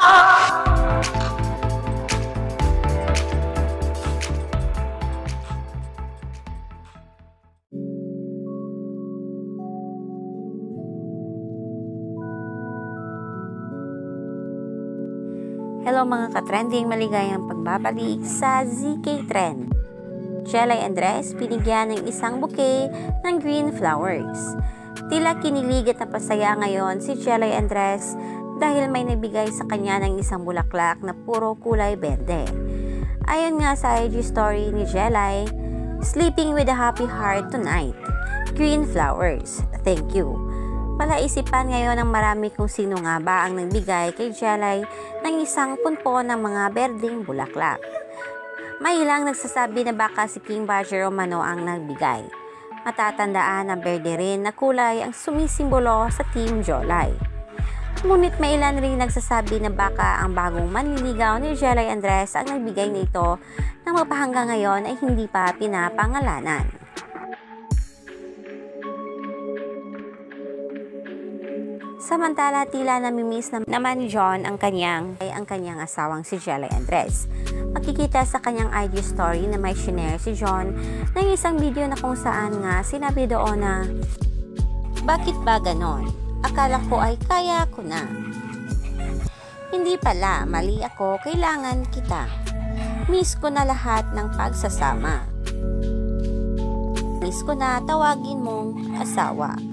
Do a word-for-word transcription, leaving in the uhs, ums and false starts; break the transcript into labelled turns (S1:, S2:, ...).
S1: Hello mga ka-trending, maligayang pagbabalik sa Z K Trend. Jelay Andres binigyan ng isang bouquet ng green flowers. Tila kinilig at napasaya ngayon si Jelay Andres dahil may nabigay sa kanya ng isang bulaklak na puro kulay berde. Ayon nga sa I G story ni Jelay, "Sleeping with a happy heart tonight. Green flowers. Thank you." Palaisipan ngayon ng marami kung sino nga ba ang nagbigay kay Jelay ng isang punpo ng mga berdeng bulaklak. May ilang nagsasabi na baka si King Badger Romano ang nagbigay. Matatandaan ang berde rin na kulay ang sumisimbolo sa Team Jolay. Ngunit may ilan rin nagsasabi na baka ang bagong manliligaw ni Jelay Andres ang nagbigay nito na magpahanggang ngayon ay hindi pa pinapangalanan. Samantala, tila namimiss na naman ni John ang kanyang, ay ang kanyang asawang si Jelay Andres. Makikita sa kanyang I G story na may shinare si John ng isang video na kung saan nga sinabi doon na, "Bakit ba ganon? Akala ko ay kaya ko na. Hindi pala, mali ako, kailangan kita. Miss ko na lahat ng pagsasama. Miss ko na tawagin mong asawa."